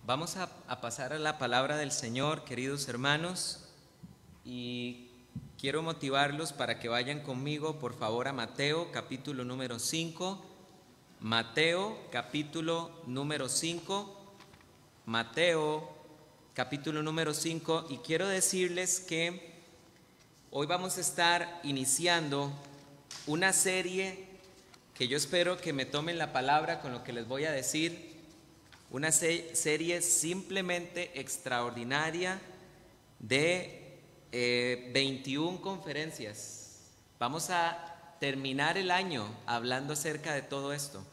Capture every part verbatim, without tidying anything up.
Vamos a, a pasar a la palabra del Señor, queridos hermanos, y quiero motivarlos para que vayan conmigo, por favor, a Mateo, capítulo número cinco. Mateo, capítulo número cinco. Mateo, capítulo número cinco. Y quiero decirles que hoy vamos a estar iniciando una serie que yo espero que me tomen la palabra con lo que les voy a decir. Una se serie simplemente extraordinaria de eh, veintiuna conferencias. Vamos a terminar el año hablando acerca de todo esto,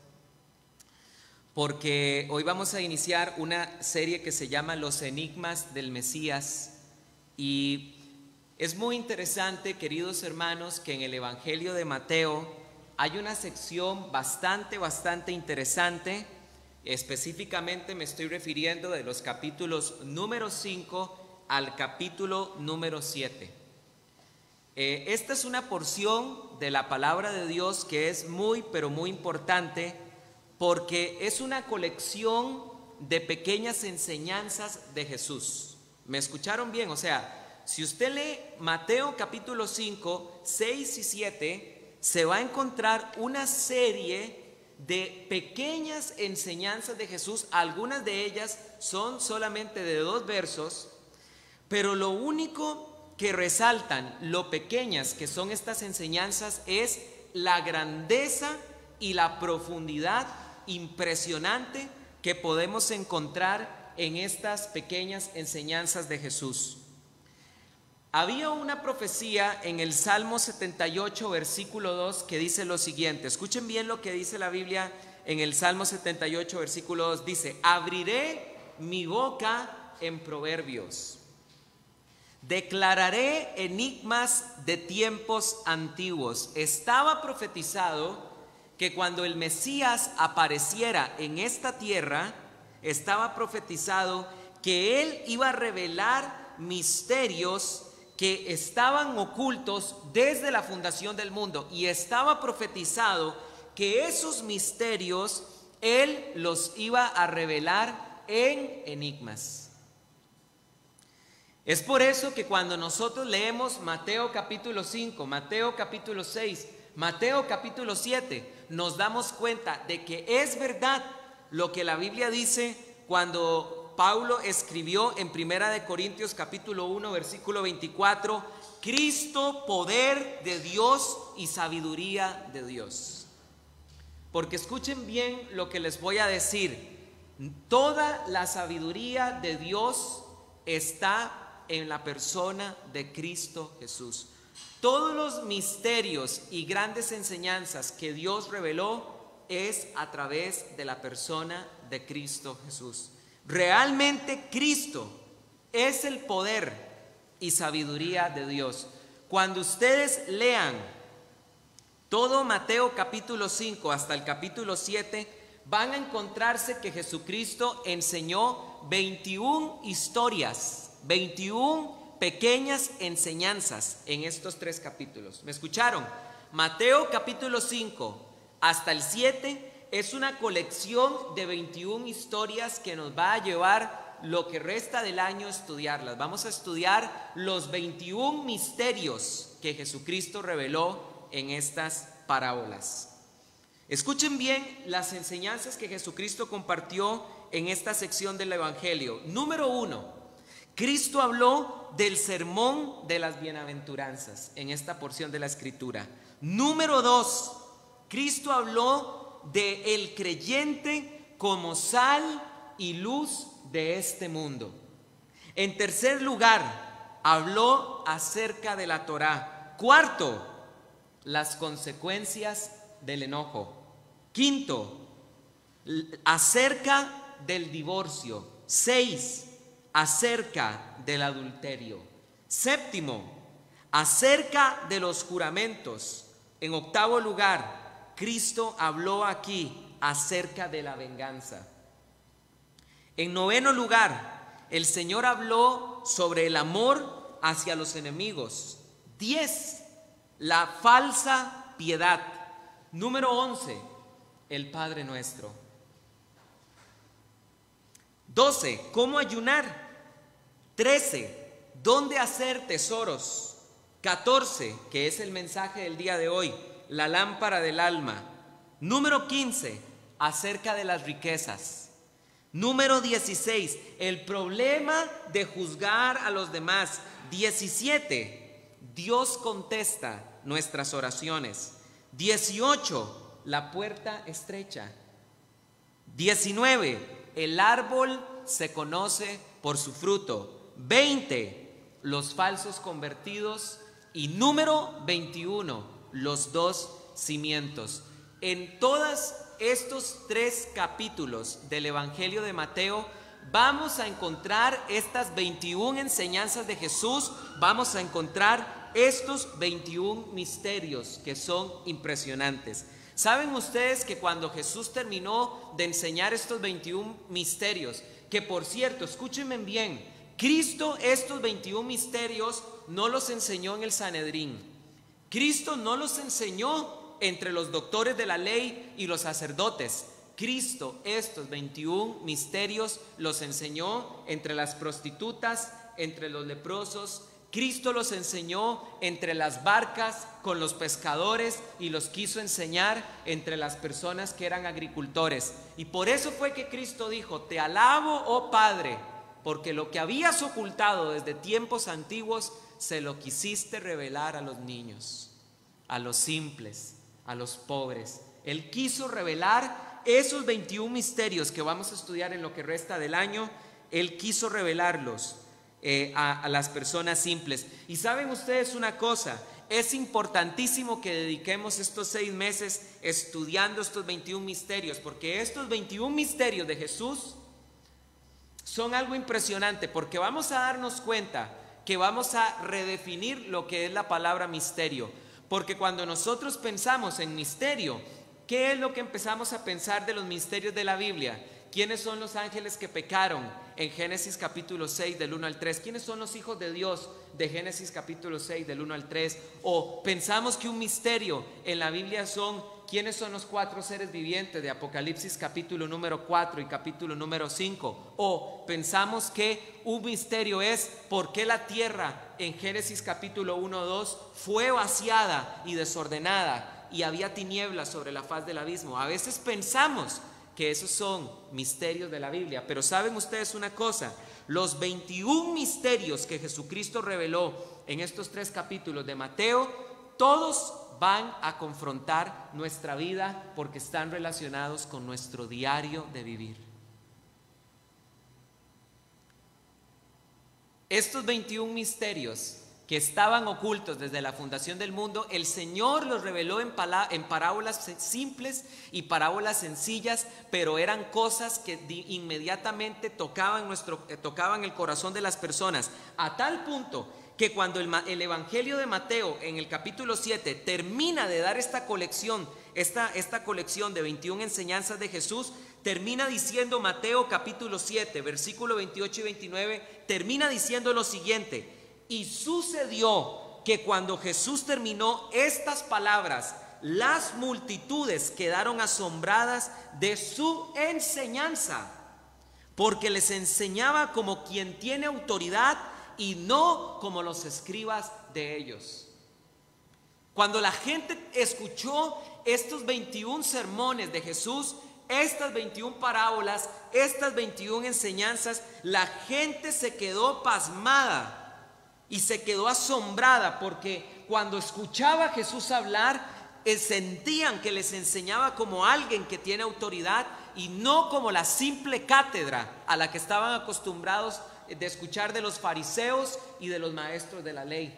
porque hoy vamos a iniciar una serie que se llama Los Enigmas del Mesías. Y es muy interesante, queridos hermanos, que en el Evangelio de Mateo hay una sección bastante, bastante interesante. Específicamente me estoy refiriendo de los capítulos número cinco al capítulo número siete. Eh, esta es una porción de la palabra de Dios que es muy, pero muy importante, porque es una colección de pequeñas enseñanzas de Jesús. ¿Me escucharon bien? O sea, si usted lee Mateo capítulo cinco, seis y siete, se va a encontrar una serie de pequeñas enseñanzas de Jesús. Algunas de ellas son solamente de dos versos, pero lo único que resaltan lo pequeñas que son estas enseñanzas es la grandeza y la profundidad impresionante que podemos encontrar en estas pequeñas enseñanzas de Jesús. Había una profecía en el Salmo setenta y ocho, versículo dos, que dice lo siguiente. Escuchen bien lo que dice la Biblia en el Salmo setenta y ocho, versículo dos. Dice: abriré mi boca en proverbios, declararé enigmas de tiempos antiguos. Estaba profetizado que cuando el Mesías apareciera en esta tierra, estaba profetizado que él iba a revelar misterios que estaban ocultos desde la fundación del mundo, y estaba profetizado que esos misterios él los iba a revelar en enigmas. Es por eso que cuando nosotros leemos Mateo capítulo cinco, Mateo capítulo seis, Mateo capítulo siete, nos damos cuenta de que es verdad lo que la Biblia dice cuando Pablo escribió en Primera de Corintios capítulo uno, versículo veinticuatro: Cristo, poder de Dios y sabiduría de Dios. Porque escuchen bien lo que les voy a decir. Toda la sabiduría de Dios está en la persona de Cristo Jesús. Todos los misterios y grandes enseñanzas que Dios reveló es a través de la persona de Cristo Jesús. Realmente Cristo es el poder y sabiduría de Dios. Cuando ustedes lean todo Mateo capítulo cinco hasta el capítulo siete, van a encontrarse que Jesucristo enseñó veintiuna historias, veintiuna pequeñas enseñanzas en estos tres capítulos. ¿Me escucharon? Mateo capítulo cinco hasta el siete es una colección de veintiuna historias que nos va a llevar lo que resta del año a estudiarlas. Vamos a estudiar los veintiuna misterios que Jesucristo reveló en estas parábolas. Escuchen bien las enseñanzas que Jesucristo compartió en esta sección del Evangelio. Número uno, Cristo habló del sermón de las bienaventuranzas en esta porción de la Escritura. Número dos, Cristo habló de el creyente como sal y luz de este mundo. En tercer lugar, habló acerca de la Torá. Cuarto, las consecuencias del enojo. Quinto, acerca del divorcio. Seis, acerca del adulterio. Séptimo, acerca de los juramentos. En octavo lugar, Cristo habló aquí acerca de la venganza. En noveno lugar, el Señor habló sobre el amor hacia los enemigos. Diez, la falsa piedad. Número once, el Padre Nuestro. doce, ¿cómo ayunar? trece, ¿dónde hacer tesoros? catorce, que es el mensaje del día de hoy, la lámpara del alma. Número quince, acerca de las riquezas. Número dieciséis, el problema de juzgar a los demás. diecisiete, Dios contesta nuestras oraciones. dieciocho, la puerta estrecha. diecinueve, el árbol se conoce por su fruto. veinte, los falsos convertidos. Y número veintiuno, los dos cimientos. En todos estos tres capítulos del Evangelio de Mateo vamos a encontrar estas veintiuna enseñanzas de Jesús, vamos a encontrar estos veintiún misterios que son impresionantes. ¿Saben ustedes que cuando Jesús terminó de enseñar estos veintiún misterios, que por cierto, escúchenme bien, Cristo estos veintiún misterios no los enseñó en el Sanedrín, Cristo no los enseñó entre los doctores de la ley y los sacerdotes. Cristo estos veintiún misterios los enseñó entre las prostitutas, entre los leprosos. Cristo los enseñó entre las barcas con los pescadores y los quiso enseñar entre las personas que eran agricultores. Y por eso fue que Cristo dijo: te alabo, oh Padre, porque lo que habías ocultado desde tiempos antiguos se lo quisiste revelar a los niños, a los simples, a los pobres. Él quiso revelar esos veintiún misterios que vamos a estudiar en lo que resta del año. Él quiso revelarlos eh, a, a las personas simples. Y saben ustedes una cosa, es importantísimo que dediquemos estos seis meses estudiando estos veintiún misterios, porque estos veintiún misterios de Jesús son algo impresionante, porque vamos a darnos cuenta que vamos a redefinir lo que es la palabra misterio. Porque cuando nosotros pensamos en misterio, ¿qué es lo que empezamos a pensar de los misterios de la Biblia? ¿Quiénes son los ángeles que pecaron en Génesis capítulo seis del uno al tres? ¿Quiénes son los hijos de Dios de Génesis capítulo seis del uno al tres? O pensamos que un misterio en la Biblia son ¿quiénes son los cuatro seres vivientes de Apocalipsis capítulo número cuatro y capítulo número cinco? O pensamos que un misterio es por qué la tierra en Génesis capítulo uno dos fue vaciada y desordenada y había tinieblas sobre la faz del abismo. A veces pensamos que esos son misterios de la Biblia, pero ¿saben ustedes una cosa? Los veintiún misterios que Jesucristo reveló en estos tres capítulos de Mateo, todos van a confrontar nuestra vida porque están relacionados con nuestro diario de vivir. Estos veintiún misterios que estaban ocultos desde la fundación del mundo, el Señor los reveló en, en parábolas simples y parábolas sencillas, pero eran cosas que inmediatamente tocaban, nuestro, eh, tocaban el corazón de las personas, a tal punto que cuando el, el Evangelio de Mateo en el capítulo siete termina de dar esta colección, esta, esta colección de veintiuna enseñanzas de Jesús, termina diciendo Mateo capítulo siete, versículo veintiocho y veintinueve, termina diciendo lo siguiente: y sucedió que cuando Jesús terminó estas palabras, las multitudes quedaron asombradas de su enseñanza, porque les enseñaba como quien tiene autoridad y no como los escribas de ellos. Cuando la gente escuchó estos veintiún sermones de Jesús, estas veintiún parábolas, estas veintiún enseñanzas, la gente se quedó pasmada y se quedó asombrada, porque cuando escuchaba a Jesús hablar, eh, sentían que les enseñaba como alguien que tiene autoridad y no como la simple cátedra a la que estaban acostumbrados de escuchar de los fariseos y de los maestros de la ley.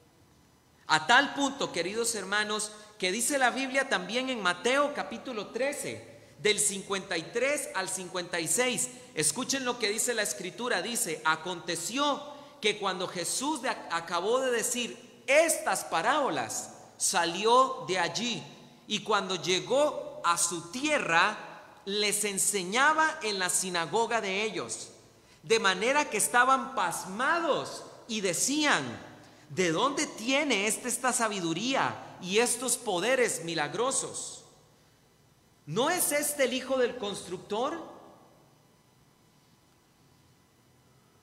A tal punto, queridos hermanos, que dice la Biblia también en Mateo capítulo trece, del cincuenta y tres al cincuenta y seis. Escuchen lo que dice la escritura. Dice: aconteció que cuando Jesús de, acabó de decir estas parábolas, salió de allí, y cuando llegó a su tierra, les enseñaba en la sinagoga de ellos, de manera que estaban pasmados y decían: ¿de dónde tiene éste esta sabiduría y estos poderes milagrosos? ¿No es este el hijo del constructor?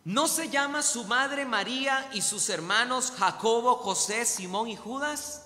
¿No se llama su madre María y sus hermanos Jacobo, José, Simón y Judas?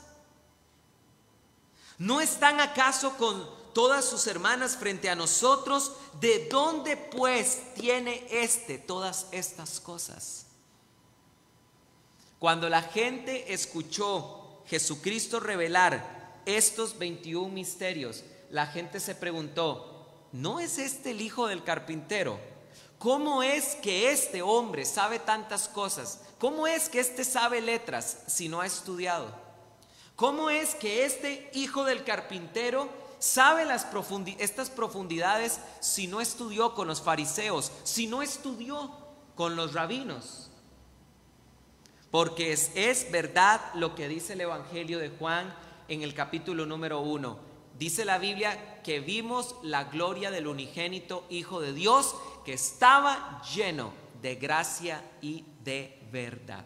¿No están acaso con todas sus hermanas frente a nosotros? ¿De dónde pues tiene éste todas estas cosas? Cuando la gente escuchó Jesucristo revelar estos veintiún misterios, la gente se preguntó, ¿no es este el hijo del carpintero? ¿Cómo es que este hombre sabe tantas cosas? ¿Cómo es que este sabe letras si no ha estudiado? ¿Cómo es que este hijo del carpintero sabe las profundi- estas profundidades si no estudió con los fariseos, si no estudió con los rabinos? Porque es, es verdad lo que dice el Evangelio de Juan en el capítulo número uno. Dice la Biblia que vimos la gloria del unigénito Hijo de Dios, que estaba lleno de gracia y de verdad.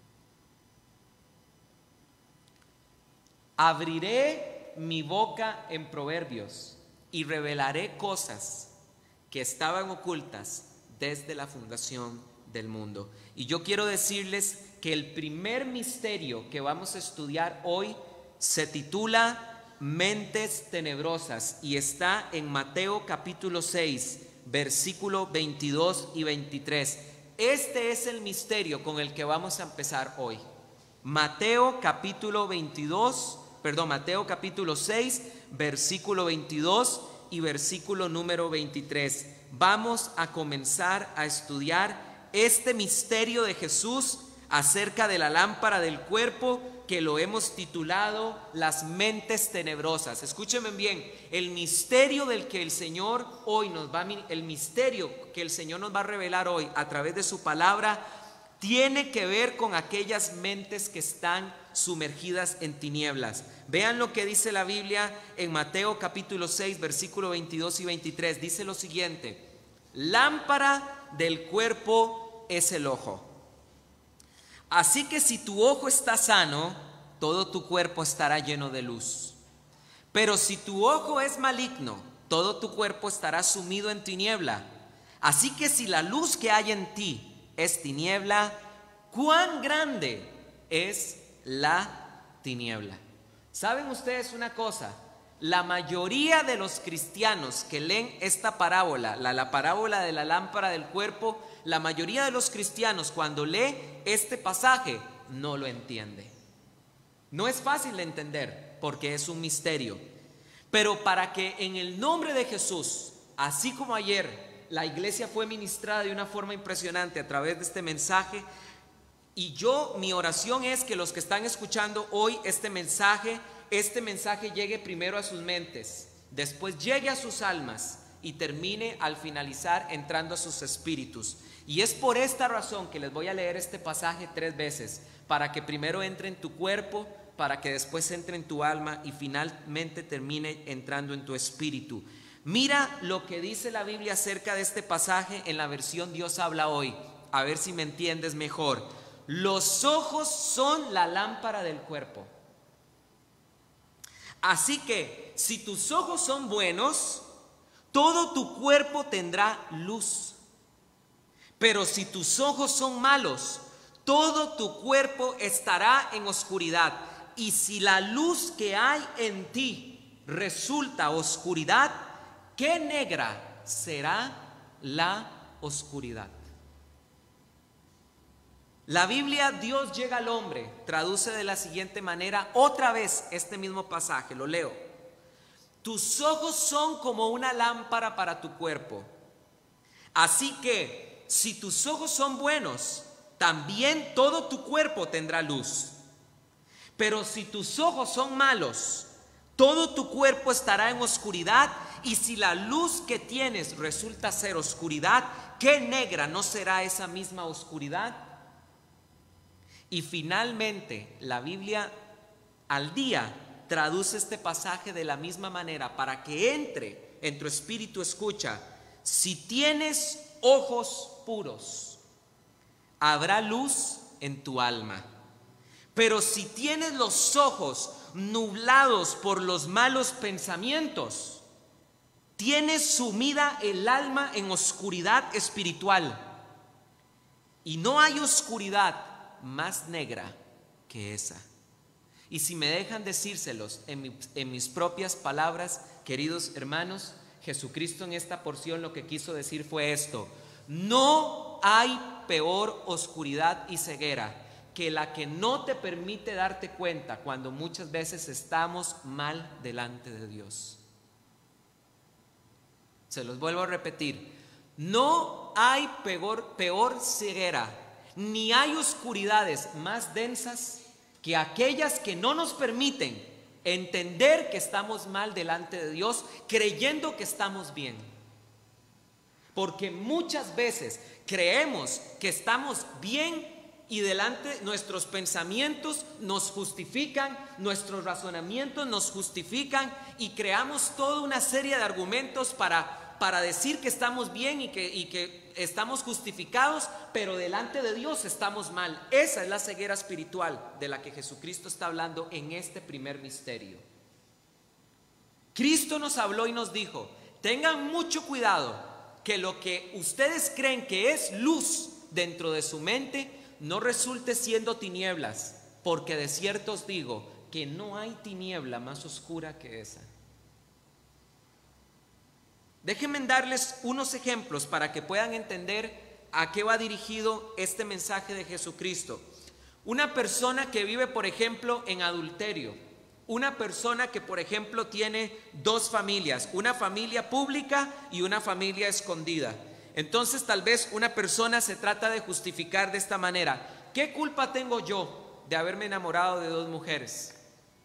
Abriré mi boca en proverbios y revelaré cosas que estaban ocultas desde la fundación del mundo. Y yo quiero decirles que el primer misterio que vamos a estudiar hoy se titula Mentes tenebrosas y está en Mateo capítulo seis, versículo veintidós y veintitrés. Este es el misterio con el que vamos a empezar hoy. Mateo capítulo veintidós, perdón, Mateo capítulo seis, versículo veintidós y versículo número veintitrés. Vamos a comenzar a estudiar este misterio de Jesús acerca de la lámpara del cuerpo, que lo hemos titulado las mentes tenebrosas. Escúchenme bien, el misterio del que el Señor hoy nos va a, el misterio que el Señor nos va a revelar hoy a través de su palabra, tiene que ver con aquellas mentes que están sumergidas en tinieblas. Vean lo que dice la Biblia en Mateo capítulo seis, versículo veintidós y veintitrés. Dice lo siguiente: lámpara del cuerpo es el ojo. Así que si tu ojo está sano, todo tu cuerpo estará lleno de luz. Pero si tu ojo es maligno, todo tu cuerpo estará sumido en tiniebla. Así que si la luz que hay en ti es tiniebla, ¿cuán grande es la tiniebla? ¿Saben ustedes una cosa? La mayoría de los cristianos que leen esta parábola, la, la parábola de la lámpara del cuerpo, la mayoría de los cristianos cuando lee este pasaje no lo entiende. No es fácil de entender porque es un misterio. Pero para que en el nombre de Jesús, así como ayer la iglesia fue ministrada de una forma impresionante a través de este mensaje, y yo, mi oración es que los que están escuchando hoy este mensaje, este mensaje llegue primero a sus mentes, después llegue a sus almas y termine al finalizar entrando a sus espíritus. Y es por esta razón que les voy a leer este pasaje tres veces, para que primero entre en tu cuerpo, para que después entre en tu alma y finalmente termine entrando en tu espíritu. Mira lo que dice la Biblia acerca de este pasaje en la versión Dios habla hoy, a ver si me entiendes mejor. Los ojos son la lámpara del cuerpo. Así que si tus ojos son buenos, todo tu cuerpo tendrá luz. Pero si tus ojos son malos, todo tu cuerpo estará en oscuridad. Y si la luz que hay en ti resulta oscuridad, ¿qué negra será la oscuridad? La Biblia, Dios llega al hombre, traduce de la siguiente manera otra vez este mismo pasaje, lo leo. Tus ojos son como una lámpara para tu cuerpo. Así que si tus ojos son buenos, también todo tu cuerpo tendrá luz. Pero si tus ojos son malos, todo tu cuerpo estará en oscuridad. Y si la luz que tienes resulta ser oscuridad, ¿qué negra no será esa misma oscuridad? Y finalmente, la Biblia al día traduce este pasaje de la misma manera para que entre en tu espíritu. Escucha: si tienes ojos puros, habrá luz en tu alma. Pero si tienes los ojos nublados por los malos pensamientos, tienes sumida el alma en oscuridad espiritual. Y no hay oscuridad más negra que esa. Y si me dejan decírselos en, mi, en mis propias palabras, queridos hermanos, Jesucristo en esta porción lo que quiso decir fue esto: no hay peor oscuridad y ceguera que la que no te permite darte cuenta cuando muchas veces estamos mal delante de Dios. Se los vuelvo a repetir: no hay peor, peor ceguera, ni hay oscuridades más densas que aquellas que no nos permiten entender que estamos mal delante de Dios, creyendo que estamos bien. Porque muchas veces creemos que estamos bien y delante nuestros pensamientos nos justifican, nuestros razonamientos nos justifican, y creamos toda una serie de argumentos para, para decir que estamos bien y que, y que estamos justificados, pero delante de Dios estamos mal. Esa es la ceguera espiritual de la que Jesucristo está hablando en este primer misterio. Cristo nos habló y nos dijo: tengan mucho cuidado que lo que ustedes creen que es luz dentro de su mente no resulte siendo tinieblas, porque de cierto os digo que no hay tiniebla más oscura que esa. Déjenme darles unos ejemplos para que puedan entender a qué va dirigido este mensaje de Jesucristo. Una persona que vive, por ejemplo, en adulterio. Una persona que, por ejemplo, tiene dos familias, una familia pública y una familia escondida. Entonces, tal vez una persona se trata de justificar de esta manera: ¿qué culpa tengo yo de haberme enamorado de dos mujeres?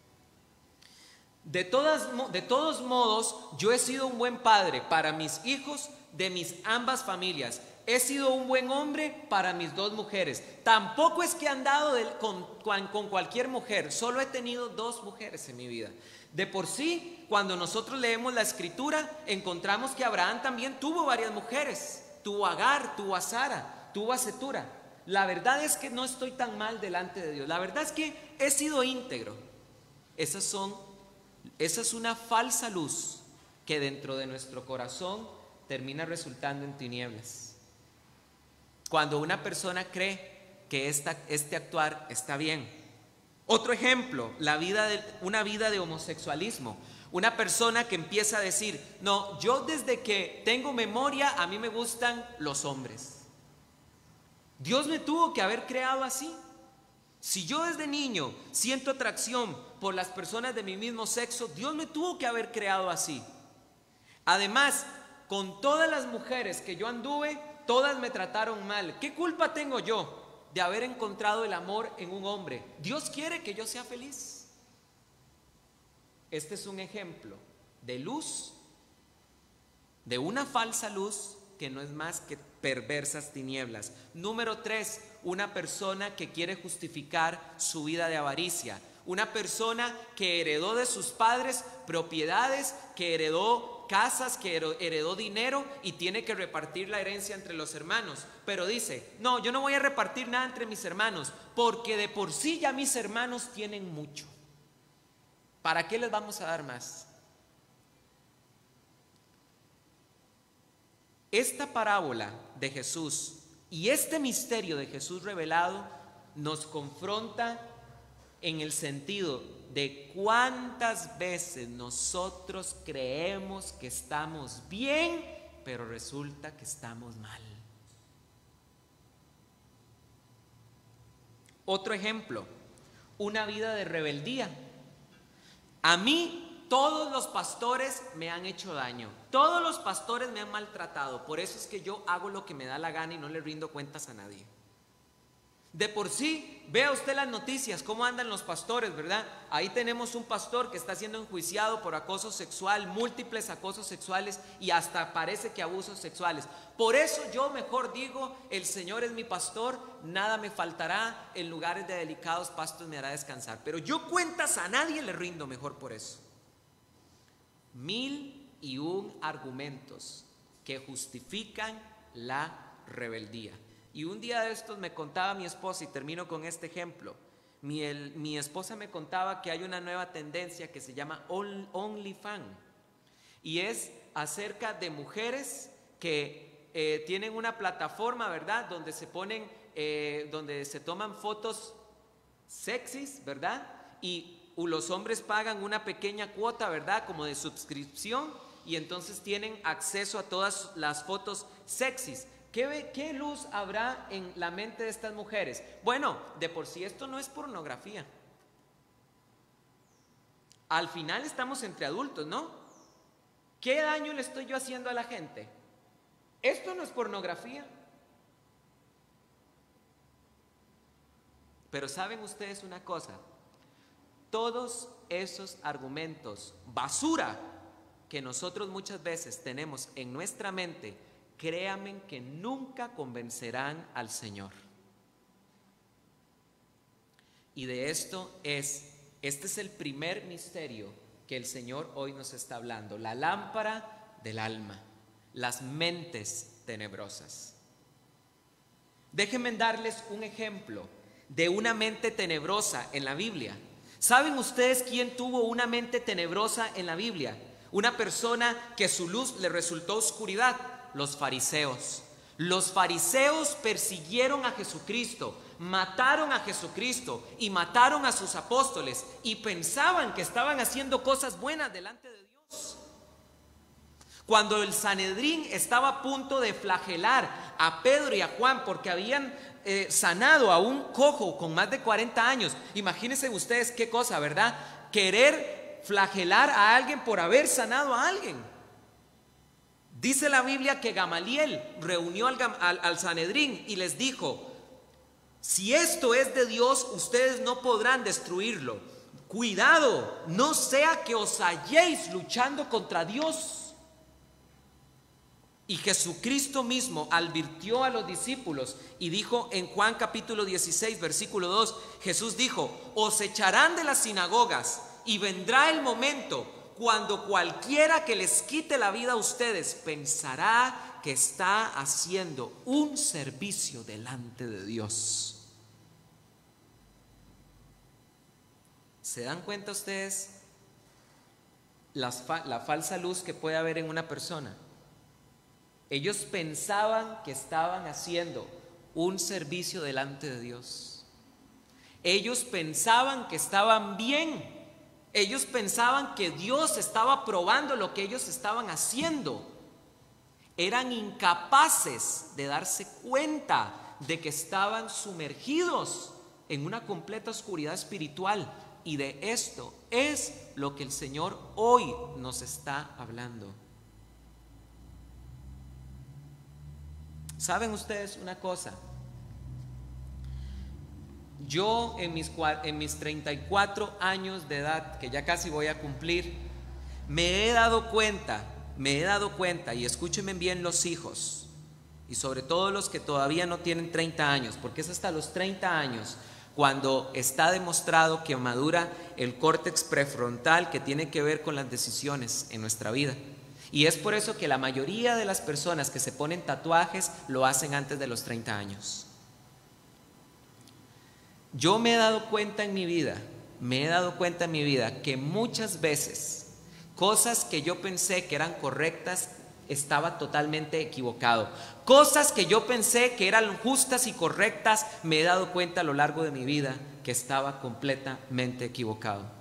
De, todas, de todos modos, yo he sido un buen padre para mis hijos de mis ambas familias. He sido un buen hombre para mis dos mujeres. Tampoco es que he andado de, con, con cualquier mujer, solo he tenido dos mujeres en mi vida. De por sí, cuando nosotros leemos la escritura, encontramos que Abraham también tuvo varias mujeres. Tuvo a Agar, tuvo a Sara, tuvo a Cetura. La verdad es que no estoy tan mal delante de Dios. La verdad es que he sido íntegro. Esas son, esa es una falsa luz que dentro de nuestro corazón termina resultando en tinieblas. Cuando una persona cree que esta, este actuar está bien. Otro ejemplo, la vida de, una vida de homosexualismo. Una persona que empieza a decir: no, yo desde que tengo memoria a mí me gustan los hombres. Dios me tuvo que haber creado así. Si yo desde niño siento atracción por las personas de mi mismo sexo, Dios me tuvo que haber creado así. Además, con todas las mujeres que yo anduve, todas me trataron mal. ¿Qué culpa tengo yo de haber encontrado el amor en un hombre? Dios quiere que yo sea feliz. Este es un ejemplo de luz, de una falsa luz que no es más que perversas tinieblas. Número tres, una persona que quiere justificar su vida de avaricia. Una persona que heredó de sus padres propiedades, que heredó casas, que heredó dinero y tiene que repartir la herencia entre los hermanos. Pero dice: no, yo no voy a repartir nada entre mis hermanos, porque de por sí ya mis hermanos tienen mucho. ¿Para qué les vamos a dar más? Esta parábola de Jesús y este misterio de Jesús revelado nos confronta en el sentido de cuántas veces nosotros creemos que estamos bien, pero resulta que estamos mal. Otro ejemplo, una vida de rebeldía. A mí todos los pastores me han hecho daño, todos los pastores me han maltratado, por eso es que yo hago lo que me da la gana y no le rindo cuentas a nadie. De por sí, vea usted las noticias, cómo andan los pastores, ¿verdad? Ahí tenemos un pastor que está siendo enjuiciado por acoso sexual, múltiples acosos sexuales y hasta parece que abusos sexuales. Por eso yo mejor digo: el Señor es mi pastor, nada me faltará, en lugares de delicados pastos me hará descansar. Pero yo cuentas a nadie le rindo, mejor por eso. Mil y un argumentos que justifican la rebeldía. Y un día de estos me contaba mi esposa, y termino con este ejemplo. Mi, el, mi esposa me contaba que hay una nueva tendencia que se llama OnlyFans, y es acerca de mujeres que eh, tienen una plataforma, ¿verdad? Donde se ponen, eh, donde se toman fotos sexys, ¿verdad? Y los hombres pagan una pequeña cuota, ¿verdad? Como de suscripción, y entonces tienen acceso a todas las fotos sexys. ¿Qué, ¿Qué luz habrá en la mente de estas mujeres? Bueno, de por sí esto no es pornografía. Al final estamos entre adultos, ¿no? ¿Qué daño le estoy yo haciendo a la gente? Esto no es pornografía. Pero ¿saben ustedes una cosa? Todos esos argumentos basura que nosotros muchas veces tenemos en nuestra mente, créanme que nunca convencerán al Señor. Y de esto es, este es el primer misterio que el Señor hoy nos está hablando, la lámpara del alma, las mentes tenebrosas. Déjenme darles un ejemplo de una mente tenebrosa en la Biblia. ¿Saben ustedes quién tuvo una mente tenebrosa en la Biblia? Una persona que su luz le resultó oscuridad. Los fariseos. Los fariseos persiguieron a Jesucristo, mataron a Jesucristo y mataron a sus apóstoles y pensaban que estaban haciendo cosas buenas delante de Dios. Cuando el Sanedrín estaba a punto de flagelar a Pedro y a Juan porque habían eh, sanado a un cojo con más de cuarenta años, imagínense ustedes qué cosa, ¿verdad? Querer flagelar a alguien por haber sanado a alguien. Dice la Biblia que Gamaliel reunió al, al, al Sanedrín y les dijo: si esto es de Dios, ustedes no podrán destruirlo. Cuidado, no sea que os halléis luchando contra Dios. Y Jesucristo mismo advirtió a los discípulos y dijo en Juan capítulo dieciséis versículo dos, Jesús dijo: os echarán de las sinagogas y vendrá el momento cuando cualquiera que les quite la vida a ustedes pensará que está haciendo un servicio delante de Dios. ¿Se dan cuenta ustedes las fa- la falsa luz que puede haber en una persona? Ellos pensaban que estaban haciendo un servicio delante de Dios. Ellos pensaban que estaban bien. Ellos pensaban que Dios estaba probando lo que ellos estaban haciendo. Eran incapaces de darse cuenta de que estaban sumergidos en una completa oscuridad espiritual. Y de esto es lo que el Señor hoy nos está hablando. ¿Saben ustedes una cosa? Yo en mis, en mis treinta y cuatro años de edad, que ya casi voy a cumplir, me he dado cuenta, me he dado cuenta, y escúchenme bien los hijos, y sobre todo los que todavía no tienen treinta años, porque es hasta los treinta años cuando está demostrado que madura el córtex prefrontal que tiene que ver con las decisiones en nuestra vida. Y es por eso que la mayoría de las personas que se ponen tatuajes lo hacen antes de los treinta años. Yo me he dado cuenta en mi vida, me he dado cuenta en mi vida que muchas veces cosas que yo pensé que eran correctas, estaba totalmente equivocado. Cosas que yo pensé que eran justas y correctas, me he dado cuenta a lo largo de mi vida que estaba completamente equivocado.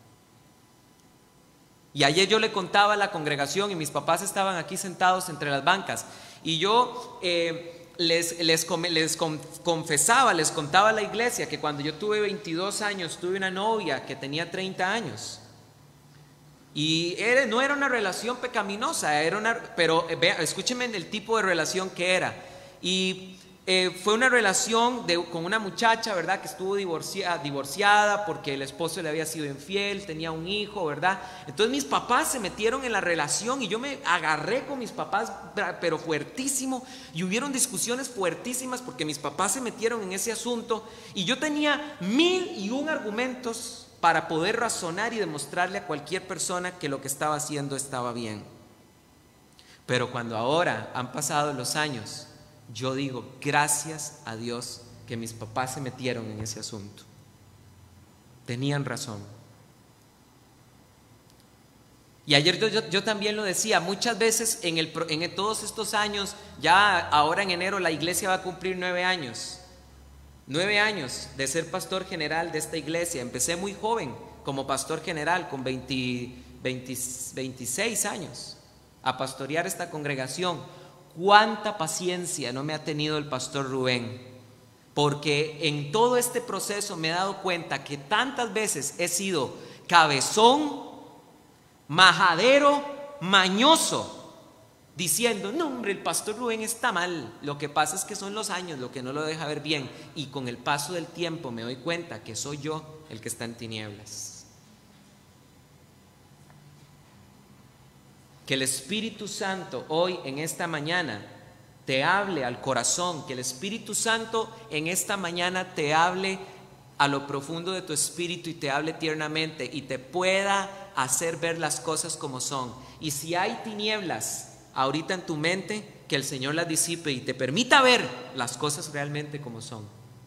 Y ayer yo le contaba a la congregación y mis papás estaban aquí sentados entre las bancas y yo eh, les, les, les confesaba, les contaba a la iglesia que cuando yo tuve veintidós años tuve una novia que tenía treinta años y era, no era una relación pecaminosa, era una, pero eh, vea, escúchenme el tipo de relación que era. Y Eh, fue una relación de, con una muchacha, ¿verdad? Que estuvo divorcia, divorciada porque el esposo le había sido infiel, tenía un hijo, ¿verdad? Entonces mis papás se metieron en la relación y yo me agarré con mis papás, pero fuertísimo, y hubieron discusiones fuertísimas porque mis papás se metieron en ese asunto y yo tenía mil y un argumentos para poder razonar y demostrarle a cualquier persona que lo que estaba haciendo estaba bien. Pero cuando ahora han pasado los años, yo digo, gracias a Dios que mis papás se metieron en ese asunto. Tenían razón. Y ayer yo, yo, yo también lo decía, muchas veces en, el, en todos estos años, ya ahora en enero la iglesia va a cumplir nueve años. Nueve años de ser pastor general de esta iglesia. Empecé muy joven como pastor general, con veinte, veinte, veintiséis años, a pastorear esta congregación. ¿Cuánta paciencia no me ha tenido el pastor Rubén? Porque en todo este proceso me he dado cuenta que tantas veces he sido cabezón, majadero, mañoso, diciendo, no hombre, el pastor Rubén está mal. Lo que pasa es que son los años lo que no lo deja ver bien, y con el paso del tiempo me doy cuenta que soy yo el que está en tinieblas. Que el Espíritu Santo hoy en esta mañana te hable al corazón, que el Espíritu Santo en esta mañana te hable a lo profundo de tu espíritu y te hable tiernamente y te pueda hacer ver las cosas como son. Y si hay tinieblas ahorita en tu mente, que el Señor las disipe y te permita ver las cosas realmente como son.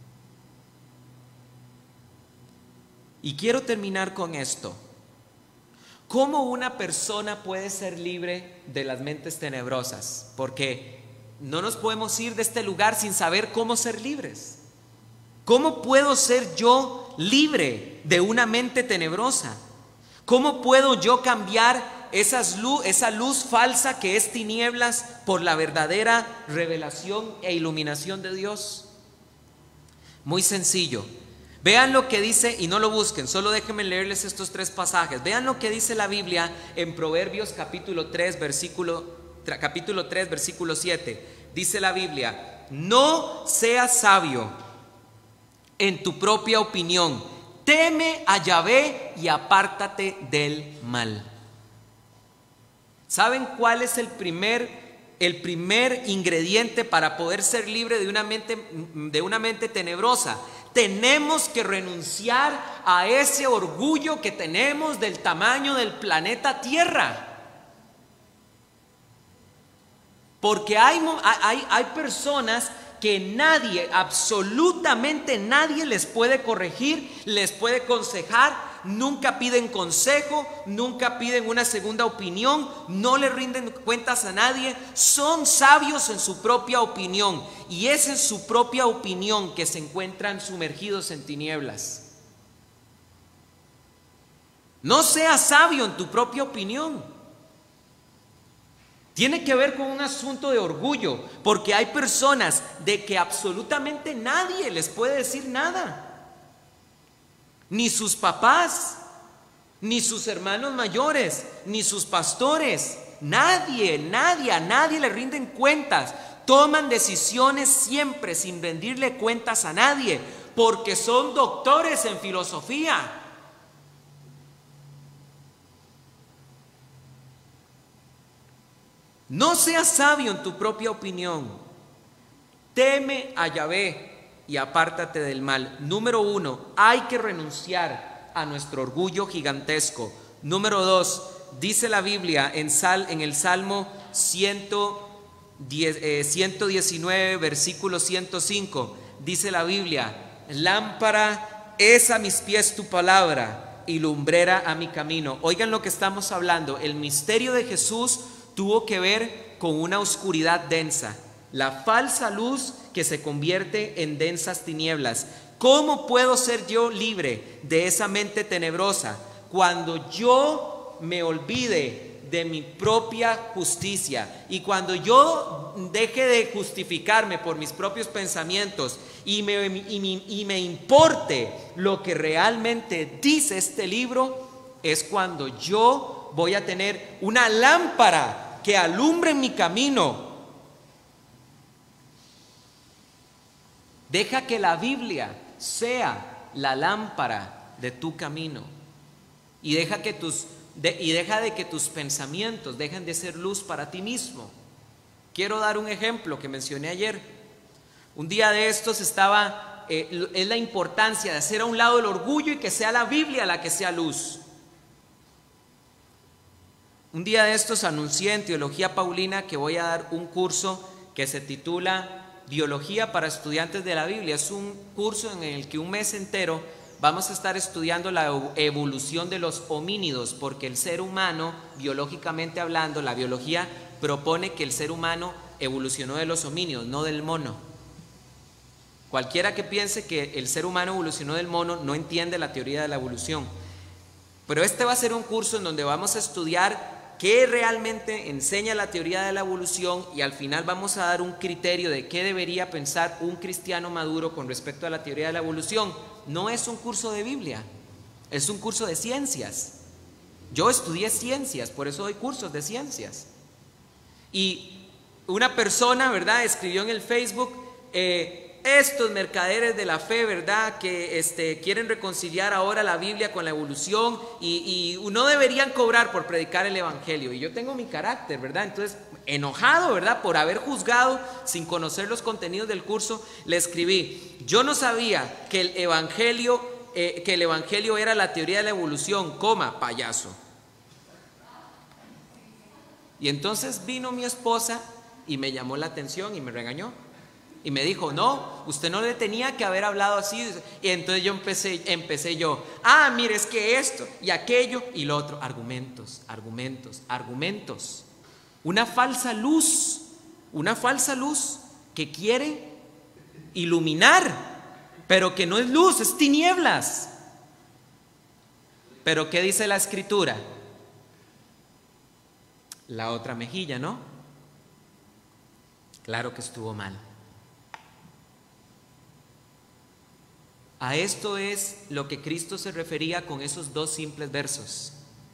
Y quiero terminar con esto. ¿Cómo una persona puede ser libre de las mentes tenebrosas? Porque no nos podemos ir de este lugar sin saber cómo ser libres. ¿Cómo puedo ser yo libre de una mente tenebrosa? ¿Cómo puedo yo cambiar esas luz, esa luz falsa que es tinieblas por la verdadera revelación e iluminación de Dios? Muy sencillo. Vean lo que dice, y no lo busquen, solo déjenme leerles estos tres pasajes. Vean lo que dice la Biblia en Proverbios capítulo tres, versículo, capítulo tres, versículo siete. Dice la Biblia: no seas sabio en tu propia opinión, teme a Yahvé y apártate del mal. ¿Saben cuál es el primer, el primer ingrediente para poder ser libre de una mente, de una mente tenebrosa? Tenemos que renunciar a ese orgullo que tenemos del tamaño del planeta Tierra. Porque hay, hay, hay personas que nadie, absolutamente nadie les puede corregir, les puede aconsejar, nunca piden consejo, nunca piden una segunda opinión, no le rinden cuentas a nadie, son sabios en su propia opinión, y es en su propia opinión que se encuentran sumergidos en tinieblas. No seas sabio en tu propia opinión. Tiene que ver con un asunto de orgullo, porque hay personas de que absolutamente nadie les puede decir nada. Ni sus papás, ni sus hermanos mayores, ni sus pastores. Nadie, nadie, a nadie le rinden cuentas. Toman decisiones siempre sin rendirle cuentas a nadie, porque son doctores en filosofía. No seas sabio en tu propia opinión. Teme a Yahvé y apártate del mal. Número uno, hay que renunciar a nuestro orgullo gigantesco. Número dos, dice la Biblia en, sal, en el Salmo ciento diecinueve, versículo ciento cinco, dice la Biblia: lámpara es a mis pies tu palabra y lumbrera a mi camino. Oigan lo que estamos hablando. El misterio de Jesús tuvo que ver con una oscuridad densa, la falsa luz que se convierte en densas tinieblas. ¿Cómo puedo ser yo libre de esa mente tenebrosa? Cuando yo me olvide de mi propia justicia y cuando yo deje de justificarme por mis propios pensamientos y me, y me, y me importe lo que realmente dice este libro, es cuando yo voy a tener una lámpara que alumbre mi camino. Deja que la Biblia sea la lámpara de tu camino, y deja que tus de, y deja de que tus pensamientos dejen de ser luz para ti mismo. Quiero dar un ejemplo que mencioné ayer. Un día de estos estaba eh, es la importancia de hacer a un lado el orgullo y que sea la Biblia la que sea luz. Un día de estos anuncié en Teología Paulina que voy a dar un curso que se titula Biología para estudiantes de la Biblia. Es un curso en el que un mes entero vamos a estar estudiando la evolución de los homínidos, porque el ser humano, biológicamente hablando, la biología propone que el ser humano evolucionó de los homínidos, no del mono. Cualquiera que piense que el ser humano evolucionó del mono no entiende la teoría de la evolución. Pero este va a ser un curso en donde vamos a estudiar qué realmente enseña la teoría de la evolución, y al final vamos a dar un criterio de qué debería pensar un cristiano maduro con respecto a la teoría de la evolución. No es un curso de Biblia, es un curso de ciencias. Yo estudié ciencias, por eso doy cursos de ciencias. Y una persona, ¿verdad?, escribió en el Facebook, eh, estos mercaderes de la fe, ¿verdad?, que este, quieren reconciliar ahora la Biblia con la evolución y, y no deberían cobrar por predicar el evangelio. Y yo tengo mi carácter, ¿verdad? Entonces, enojado, ¿verdad?, por haber juzgado sin conocer los contenidos del curso, le escribí: yo no sabía que el evangelio, eh, que el evangelio era la teoría de la evolución, coma, payaso. Y entonces vino mi esposa y me llamó la atención y me regañó. Y me dijo: no, usted no le tenía que haber hablado así. Y entonces yo empecé, empecé yo, ah, mire, es que esto y aquello y lo otro. Argumentos, argumentos, argumentos. Una falsa luz, una falsa luz que quiere iluminar, pero que no es luz, es tinieblas. Pero ¿qué dice la Escritura? La otra mejilla, ¿no? Claro que estuvo mal. A esto es lo que Cristo se refería con esos dos simples versos.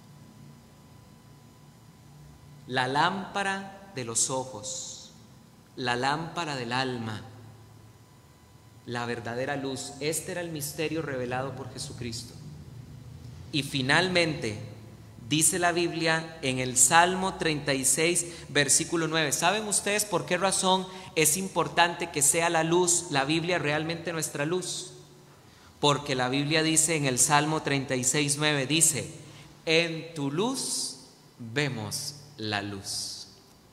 La lámpara de los ojos, la lámpara del alma, la verdadera luz. Este era el misterio revelado por Jesucristo. Y finalmente, dice la Biblia en el Salmo treinta y seis, versículo nueve. ¿Saben ustedes por qué razón es importante que sea la luz, la Biblia, realmente nuestra luz? Porque la Biblia dice en el Salmo treinta y seis, nueve, dice: en tu luz vemos la luz.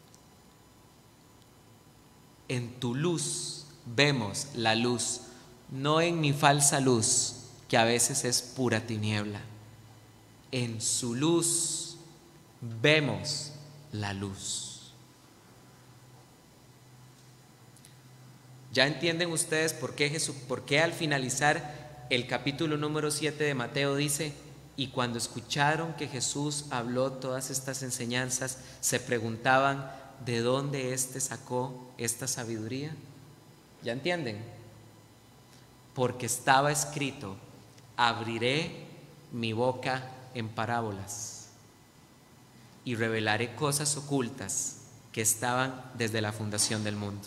En tu luz vemos la luz, no en mi falsa luz, que a veces es pura tiniebla. En su luz vemos la luz. ¿Ya entienden ustedes por qué Jesús, por qué al finalizar el capítulo número siete de Mateo dice: y cuando escucharon que Jesús habló todas estas enseñanzas, se preguntaban de dónde éste sacó esta sabiduría? ¿Ya entienden? Porque estaba escrito: abriré mi boca en parábolas y revelaré cosas ocultas que estaban desde la fundación del mundo.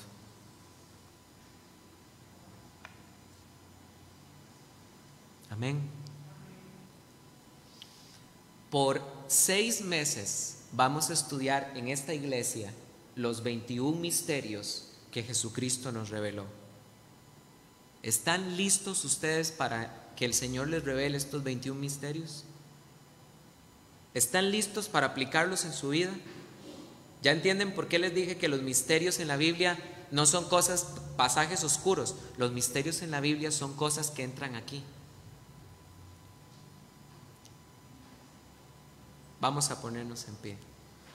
Amén. Por seis meses vamos a estudiar en esta iglesia los veintiún misterios que Jesucristo nos reveló. ¿Están listos ustedes para que el Señor les revele estos veintiún misterios? ¿Están listos para aplicarlos en su vida? ¿Ya entienden por qué les dije que los misterios en la Biblia no son cosas, pasajes oscuros? Los misterios en la Biblia son cosas que entran aquí. Vamos a ponernos en pie.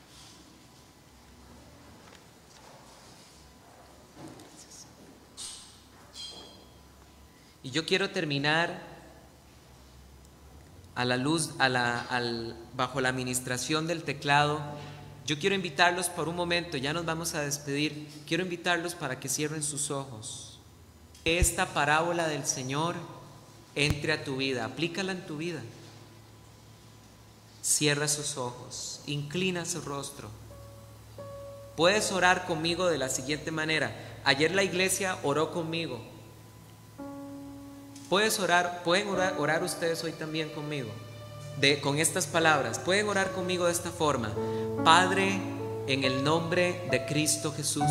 Y yo quiero terminar a la luz, a la, al, bajo la administración del teclado. Yo quiero invitarlos por un momento, ya nos vamos a despedir. Quiero invitarlos para que cierren sus ojos. Que esta parábola del Señor entre a tu vida, aplícala en tu vida. Cierra sus ojos, inclina su rostro. Puedes orar conmigo de la siguiente manera. Ayer la iglesia oró conmigo. Puedes orar, pueden orar, orar ustedes hoy también conmigo, de, con estas palabras. Pueden orar conmigo de esta forma: Padre, en el nombre de Cristo Jesús,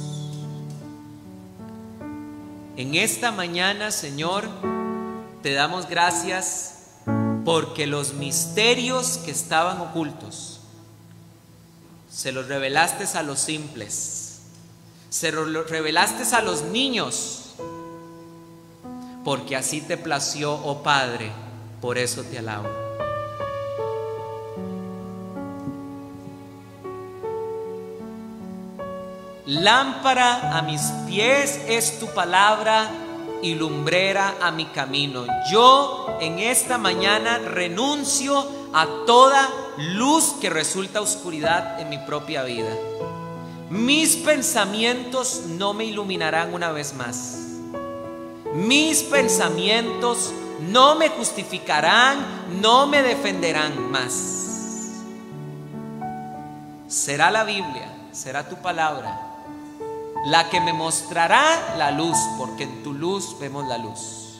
en esta mañana, Señor, te damos gracias porque los misterios que estaban ocultos se los revelaste a los simples, se los revelaste a los niños, porque así te plació, oh Padre, por eso te alabo. Lámpara a mis pies es tu palabra y lumbrera a mi camino. Yo en esta mañana renuncio a toda luz que resulta oscuridad en mi propia vida. Mis pensamientos no me iluminarán una vez más. Mis pensamientos no me justificarán, no me defenderán más. Será la Biblia, será tu palabra la que me mostrará la luz, porque en tu luz vemos la luz.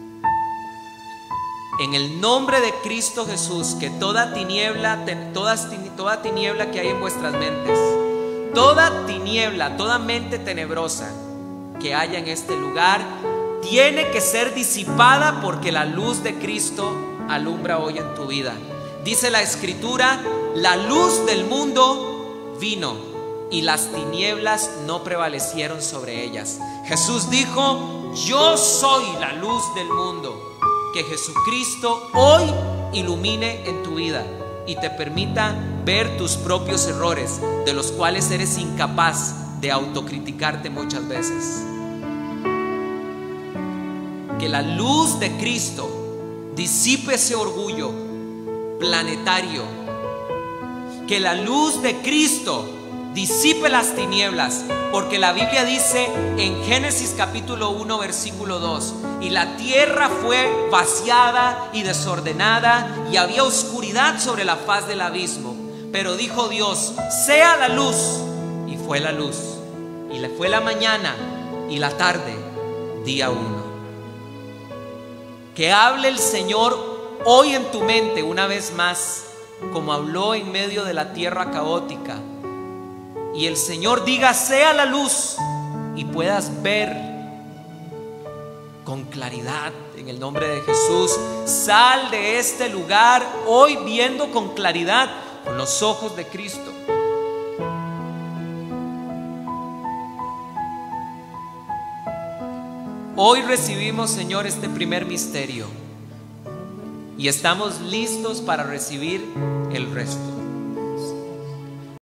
En el nombre de Cristo Jesús, que toda tiniebla, toda, toda tiniebla que hay en vuestras mentes, toda tiniebla, toda mente tenebrosa que haya en este lugar, tiene que ser disipada, porque la luz de Cristo alumbra hoy en tu vida. Dice la Escritura: la luz del mundo vino y las tinieblas no prevalecieron sobre ellas. Jesús dijo: yo soy la luz del mundo. Que Jesucristo hoy ilumine en tu vida y te permita ver tus propios errores, de los cuales eres incapaz de autocriticarte muchas veces. Que la luz de Cristo disipe ese orgullo planetario. Que la luz de Cristo disipe las tinieblas, porque la Biblia dice en Génesis capítulo uno versículo dos: y la tierra fue vaciada y desordenada, y había oscuridad sobre la faz del abismo. Pero dijo Dios: sea la luz, y fue la luz. Y le fue la mañana y la tarde, día uno. Que hable el Señor hoy en tu mente una vez más, como habló en medio de la tierra caótica. Y el Señor diga: sea la luz, y puedas ver con claridad en el nombre de Jesús. Sal de este lugar hoy viendo con claridad, con los ojos de Cristo. Hoy recibimos, Señor, este primer misterio, y estamos listos para recibir el resto.